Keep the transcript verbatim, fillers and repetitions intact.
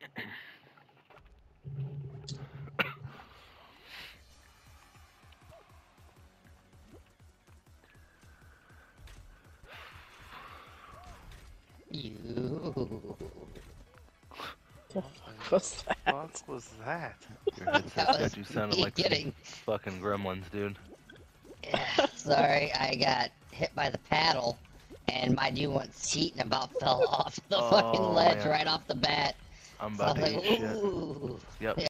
You. What's that? What was that? Your headset was got you sounding me like some getting- fucking gremlins, dude. Yeah, sorry, I got hit by the paddle, and my new one seat and about fell off the Oh, fucking ledge man. right off the bat. I'm So I about was to like, eat shit. ooh. Yep.